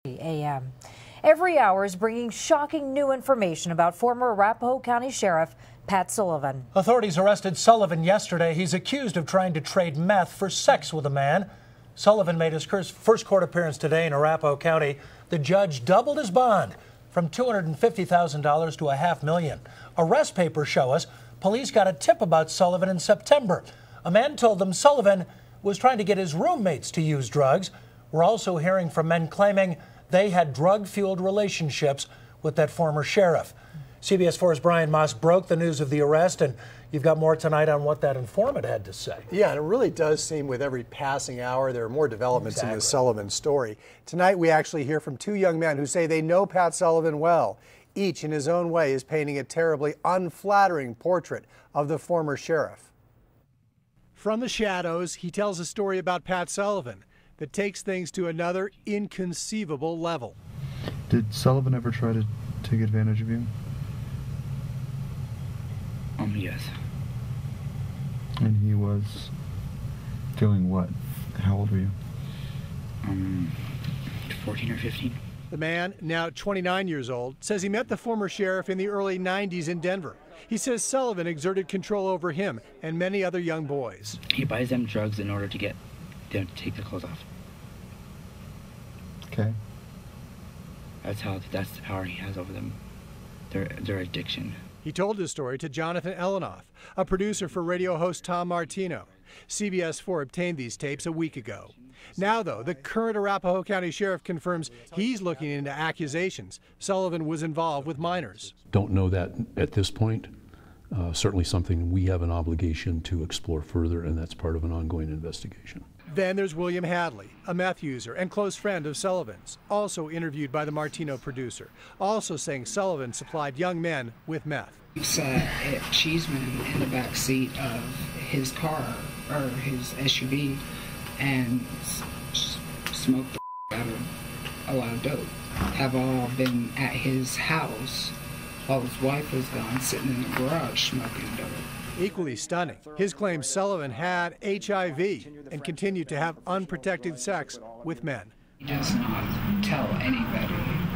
a.m. Every hour is bringing shocking new information about former Arapahoe County Sheriff Pat Sullivan. Authorities arrested Sullivan yesterday. He's accused of trying to trade meth for sex with a man. Sullivan made his first court appearance today in Arapahoe County. The judge doubled his bond from $250,000 to $500,000. Arrest papers show us police got a tip about Sullivan in September. A man told them Sullivan was trying to get his roommates to use drugs. We're also hearing from men claiming they had drug-fueled relationships with that former sheriff. CBS 4's Brian Moss broke the news of the arrest, and you've got more tonight on what that informant had to say. Yeah, and it really does seem with every passing hour there are more developments in the Sullivan story. Tonight we actually hear from two young men who say they know Pat Sullivan well. Each in his own way is painting a terribly unflattering portrait of the former sheriff. From the shadows, he tells a story about Pat Sullivan that takes things to another inconceivable level. Did Sullivan ever try to take advantage of you? Yes. And he was doing what? How old were you? 14 or 15. The man, now 29 years old, says he met the former sheriff in the early 90s in Denver. He says Sullivan exerted control over him and many other young boys. He buys them drugs in order to get them to take their clothes off. Okay. That's the power he has over them. Their addiction. He told his story to Jonathan Elenoff, a producer for radio host Tom Martino. CBS 4 obtained these tapes a week ago. Now, though, the current Arapahoe County Sheriff confirms he's looking into accusations Sullivan was involved with minors. Don't know that at this point. Certainly something we have an obligation to explore further, and that's part of an ongoing investigation. Then there's William Hadley, a meth user and close friend of Sullivan's, also interviewed by the Martino producer, also saying Sullivan supplied young men with meth. We sat at Cheeseman in the back seat of his car, or his SUV, and smoked the out of a lot of dope. Have all been at his house while his wife was gone, sitting in the garage smoking dope. Equally stunning, his claim Sullivan had HIV and continued to have unprotected sex with men. He does not tell anybody.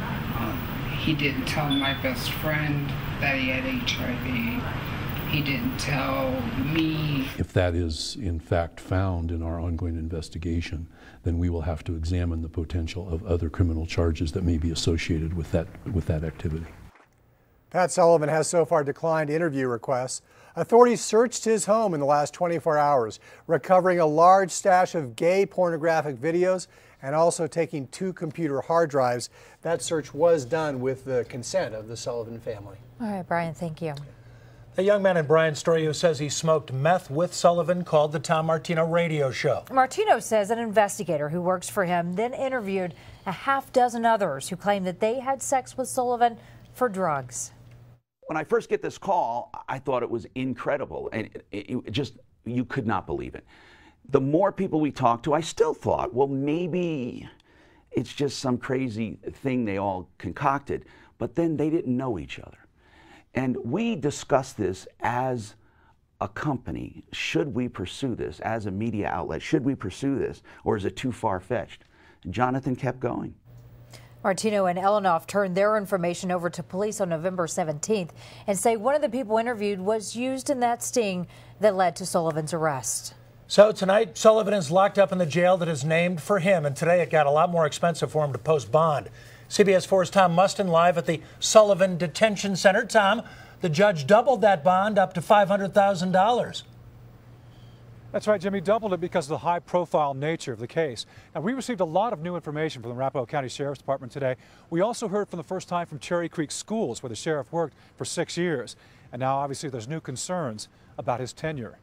He didn't tell my best friend that he had HIV. He didn't tell me. If that is in fact found in our ongoing investigation, then we will have to examine the potential of other criminal charges that may be associated with that activity. Pat Sullivan has so far declined interview requests. Authorities searched his home in the last 24 hours, recovering a large stash of gay pornographic videos and also taking 2 computer hard drives. That search was done with the consent of the Sullivan family. All right, Brian, thank you. The young man in Brian's story who says he smoked meth with Sullivan called the Tom Martino radio show. Martino says an investigator who works for him then interviewed a half dozen others who claimed that they had sex with Sullivan for drugs. When I first get this call, I thought it was incredible, and it just, you could not believe it. The more people we talked to, I still thought, well, maybe it's just some crazy thing they all concocted, but then they didn't know each other. And we discussed this as a company. Should we pursue this? As a media outlet, should we pursue this, or is it too far-fetched? Jonathan kept going. Martino and Elenoff turned their information over to police on November 17th and say one of the people interviewed was used in that sting that led to Sullivan's arrest. So tonight, Sullivan is locked up in the jail that is named for him, and today it got a lot more expensive for him to post bond. CBS 4's Tom Mustin live at the Sullivan Detention Center. Tom, the judge doubled that bond up to $500,000. That's right, Jimmy, doubled it because of the high-profile nature of the case. Now, we received a lot of new information from the Arapahoe County Sheriff's Department today. We also heard for the first time from Cherry Creek Schools, where the sheriff worked for 6 years. And now, obviously, there's new concerns about his tenure.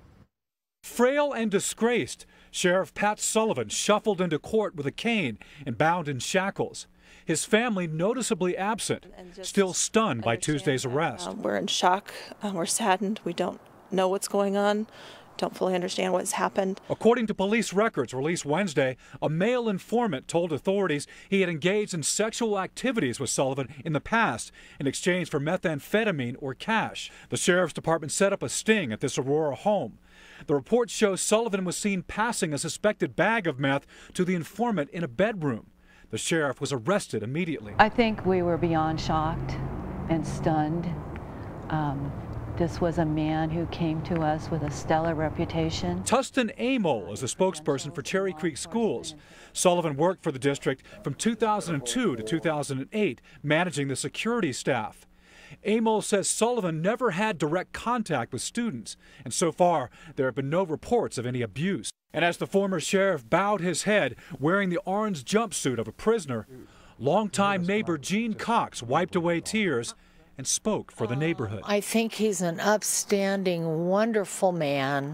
Frail and disgraced, Sheriff Pat Sullivan shuffled into court with a cane and bound in shackles. His family noticeably absent, still stunned by Tuesday's arrest. We're in shock. We're saddened. We don't know what's going on. Don't fully understand what's happened. According to police records released Wednesday, a male informant told authorities he had engaged in sexual activities with Sullivan in the past in exchange for methamphetamine or cash. The sheriff's department set up a sting at this Aurora home. The report shows Sullivan was seen passing a suspected bag of meth to the informant in a bedroom. The sheriff was arrested immediately. I think we were beyond shocked and stunned. This was a man who came to us with a stellar reputation. Tustin Amol is the spokesperson for Cherry Creek Schools. Sullivan worked for the district from 2002 to 2008, managing the security staff. Amol says Sullivan never had direct contact with students, and so far there have been no reports of any abuse. And as the former sheriff bowed his head, wearing the orange jumpsuit of a prisoner, longtime neighbor Gene Cox wiped away tears and spoke for the neighborhood. I think he's an upstanding, wonderful man,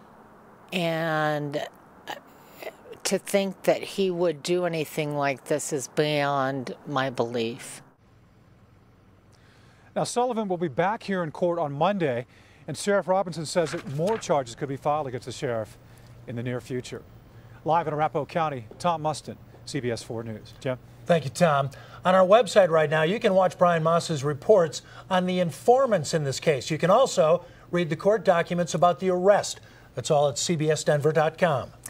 and to think that he would do anything like this is beyond my belief. Now, Sullivan will be back here in court on Monday, and Sheriff Robinson says that more charges could be filed against the sheriff in the near future. Live in Arapahoe County, Tom Mustin, CBS 4 News. Jim? Thank you, Tom. On our website right now, you can watch Brian Moss's reports on the informants in this case. You can also read the court documents about the arrest. That's all at cbsdenver.com.